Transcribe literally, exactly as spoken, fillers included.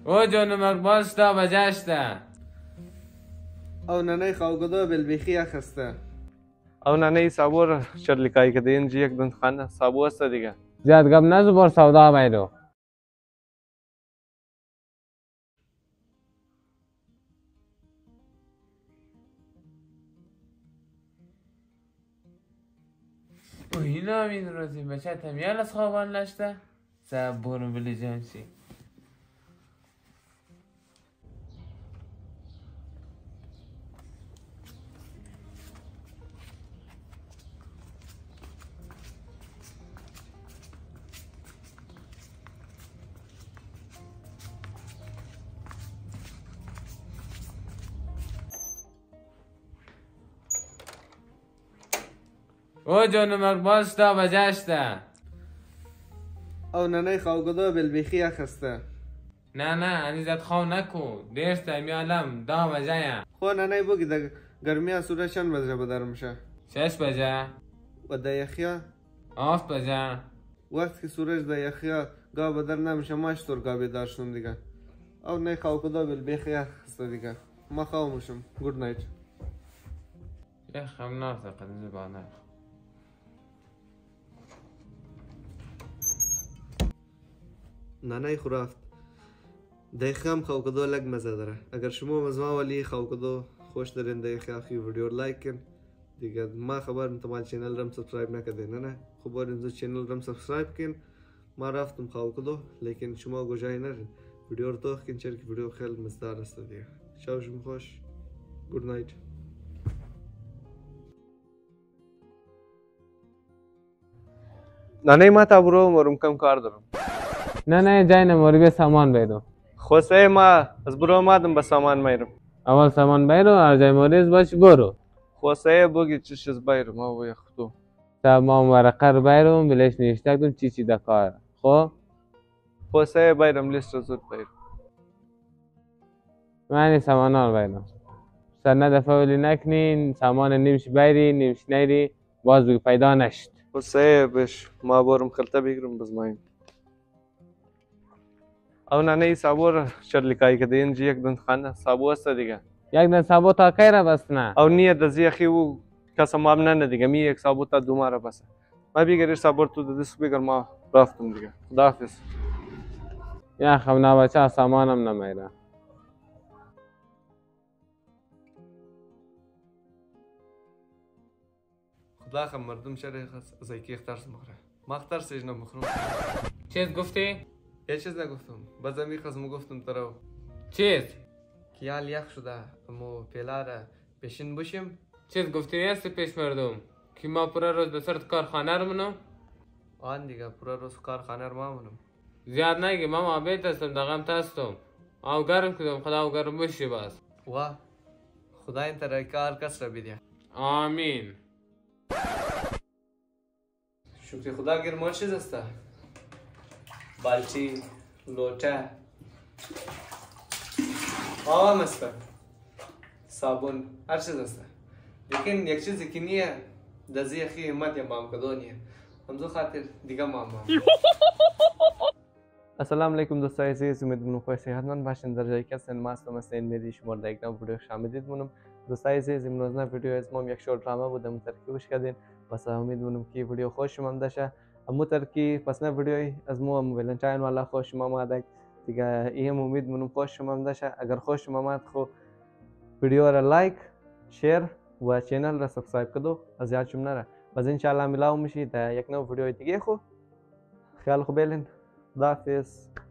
او جانمک باز تا بجشته او ننه خواهگدو بلبیخی اخسته او ننه صابور شرلیکایی که اینجا یک دون خانه صابو است دیگه. زیاد گپ نزو بار سودا بیرو. و اینا همین روزی بچه تمیال از خوابان لشته سب برون بلی جانشی او جانمک باز تا بجشته او ننه خواهگدو بلبیخی اخسته نه نه انیزت خواه نکو دیرسته میالم دا بجه خو ننه بگی ده گرمی ها سوره چند بجه بدر میشه؟ شش بجه و ده یخیا؟ آف بجه وقت که سورج ده یخیا گاه بدر نمیشه ما اشتور گاه بیدار شدم دیگه او نه خواهگدو بلبیخی اخسته دیگه ما خواه میشم گود نایت یه خم نافت زبانه نانای خورافت دقیقه هم خواهگدو لگ مزه داره اگر شما مزما ولی خواهگدو خوش دارین دقیقه آخی ویدیو لایک کن دیگه ما خبر انتمال چینل رم سبسکرایب نکده نه نه خبر انزو چینل رم سبسکرایب کن ما رفتم خواهگدو لیکن شما گوشای نرین ویدیو رو توخ کن چرا که ویدیو خیلی مزدار است دیگه شبشون خوش گود نایت ننه ما تا برو مرم کم کار دارم. نه نه جای نماری به سامان بیرو خواسته ما از برو آمدم به سامان میرم. اول سامان بیرو هر جای مریض باش برو خواسته بگی چیش از بیرم ما و یختو تا ما ورقه رو بیرم بلش نوشته کدوم چی چی دکار خب خواسته بیرم لیست رو زود بیرم من سامان ها رو بیرم سر نه دفعه ولی نکنین سامان نیمش بیری نیمش نیری باز بگی پیدا نشد خواسته بش ما برم خلطه بگیرم بزمایم او ننه صابور شرلیکایی که اینجا یک دون خانه صابو است دیگه یک دن سابو تا کی را بست نه او نیه دزی اخی و کسا ما نه دیگه می یک صابو تا دو ماره بسه ما بیگری صابور تو دست بگر ما رفتم دیگه خداحافظ یا خب نه بچه سامانم نمیره خدا خم مردم شده خس از ایکی اخترس مخوره ما اخترس ایج نمخورم چیز گفتی؟ یه چیز نگفتم باز امی خزمو گفتم ترو چیز؟ کیال یخ شده امو پیلاره پیشین باشیم چیز گفتی نیستی پیش مردم که ما پره روز به سرت کارخانه رو منم آن دیگه پورا روز کارخانه رو ما منم زیاد نگی من معبیت هستم دقم تستم او گرم کدم خدا او گرم بشی بس وا خدا این طرح کار کس را بیده آمین شکر خدا گرم چیز است بالچی لوچه آوام است صابون هر چیز است لیکن یک چیزی که نیه دزی اخی همت یا مام کدو نیه همزو خاطر دیگه مام مام السلام علیکم دوستای عزیز امیدوارم خوش صحتمند باشین در جایی که هستین ما هستم مثل این میدی شما در یک نو ویدیو خوش آمدید مونم دوستای عزیز امروز نه ویدیو از ما یک شورت ड्रामा بودم ترکیبش کردین پس امیدوارم که ویدیو خوش شما داشته امو ترکی پس نه ویدیو از ما ولنتاین والا خوش شما اومد دیگه این امیدوارم خوش شما داشته اگر خوش شما اومد خو ویدیو را لایک شیر و چینل را سابسکرایب کدو از یاد شما نره باز ان شاء الله ملاو میشید در یک نو ویدیو دیگه خو خیال خوب بلین خداحافظ